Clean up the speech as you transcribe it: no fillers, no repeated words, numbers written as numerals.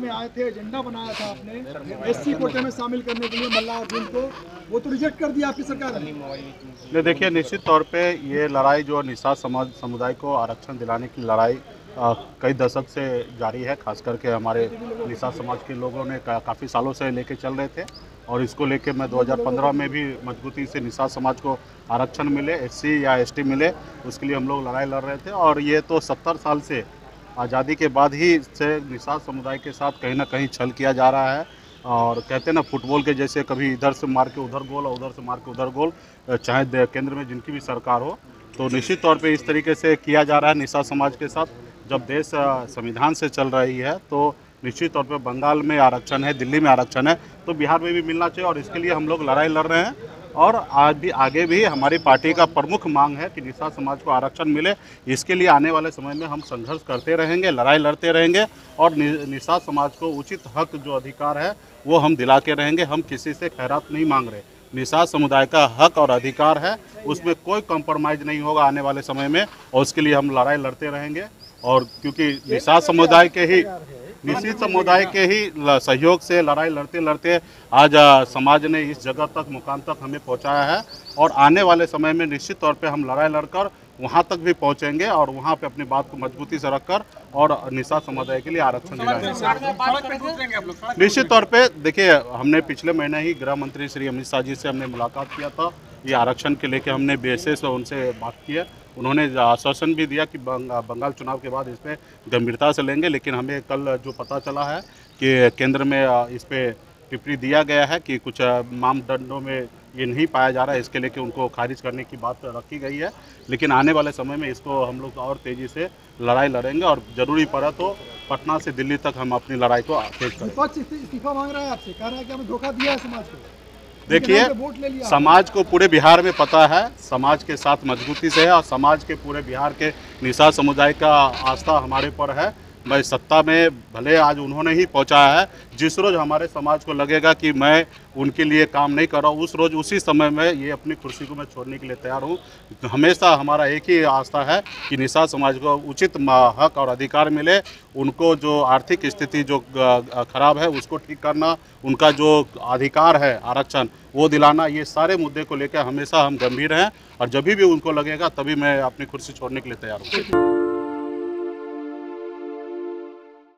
में आए थे, एजेंडा बनाया था आपने एससी कोटे में शामिल करने के लिए मल्ला अर्जुन को, वो तो रिजेक्ट कर दिया आपकी सरकार ने। देखिए, निश्चित तौर पे ये लड़ाई जो निषाद समुदाय को आरक्षण दिलाने की लड़ाई कई दशक से जारी है। खास करके हमारे निषाद समाज के लोगों ने काफ़ी सालों से लेके चल रहे थे और इसको लेके मैं 2015 में भी मजबूती से निषाद समाज को आरक्षण मिले, एससी या एसटी मिले, उसके लिए हम लोग लड़ाई लड़ रहे थे। और ये तो 70 साल से आज़ादी के बाद ही से निषाद समुदाय के साथ कहीं ना कहीं छल किया जा रहा है। और कहते हैं ना, फुटबॉल के जैसे कभी इधर से मार के उधर गोल और उधर से मार के उधर गोल, चाहे केंद्र में जिनकी भी सरकार हो, तो निश्चित तौर पे इस तरीके से किया जा रहा है निषाद समाज के साथ। जब देश संविधान से चल रही है तो निश्चित तौर पे बंगाल में आरक्षण है, दिल्ली में आरक्षण है, तो बिहार में भी मिलना चाहिए और इसके लिए हम लोग लड़ाई लड़ रहे हैं। और आज भी आगे भी हमारी पार्टी का प्रमुख मांग है कि निषाद समाज को आरक्षण मिले। इसके लिए आने वाले समय में हम संघर्ष करते रहेंगे, लड़ाई लड़ते रहेंगे और निषाद समाज को उचित हक जो अधिकार है वो हम दिला के रहेंगे। हम किसी से खैरात नहीं मांग रहे, निषाद समुदाय का हक और अधिकार है, उसमें कोई कॉम्प्रोमाइज़ नहीं होगा आने वाले समय में और उसके लिए हम लड़ाई लड़ते रहेंगे। और क्योंकि निषाद समुदाय के ही सहयोग से लड़ाई लड़ते लड़ते आज समाज ने इस जगह तक, मुकाम तक हमें पहुंचाया है और आने वाले समय में निश्चित तौर पे हम लड़ाई लड़कर वहां तक भी पहुंचेंगे और वहां पे अपनी बात को मजबूती से रखकर और निषाद समुदाय के लिए आरक्षण दिलाएंगे। निश्चित तौर पे देखिए, हमने पिछले महीने ही गृह मंत्री श्री अमित शाह जी से हमने मुलाकात किया था। ये आरक्षण के लेके हमने बेसिस उनसे बात की है। उन्होंने आश्वासन भी दिया कि बंगाल चुनाव के बाद इस पर गंभीरता से लेंगे, लेकिन हमें कल जो पता चला है कि केंद्र में इस पर टिप्पणी दिया गया है कि कुछ मानदंडों में ये नहीं पाया जा रहा है, इसके लेके उनको खारिज करने की बात रखी गई है। लेकिन आने वाले समय में इसको हम लोग और तेज़ी से लड़ाई लड़ेंगे और ज़रूरी पड़ा तो पटना से दिल्ली तक हम अपनी लड़ाई को तेज करेंगे। इस्तीफा मांग रहा है आपसे, कह रहा है कि हमें धोखा दिया है समाज को। देखिए, समाज को पूरे बिहार में पता है, समाज के साथ मजबूती से है और समाज के पूरे बिहार के निषाद समुदाय का आस्था हमारे पर है। मैं सत्ता में भले आज उन्होंने ही पहुंचाया है, जिस रोज़ हमारे समाज को लगेगा कि मैं उनके लिए काम नहीं कर रहा हूँ, उस रोज़ उसी समय में ये अपनी कुर्सी को मैं छोड़ने के लिए तैयार हूँ। हमेशा हमारा एक ही आस्था है कि निषाद समाज को उचित हक और अधिकार मिले, उनको जो आर्थिक स्थिति जो खराब है उसको ठीक करना, उनका जो अधिकार है आरक्षण वो दिलाना, ये सारे मुद्दे को लेकर हमेशा हम गंभीर हैं और जब भी उनको लगेगा तभी मैं अपनी कुर्सी छोड़ने के लिए तैयार हूँ।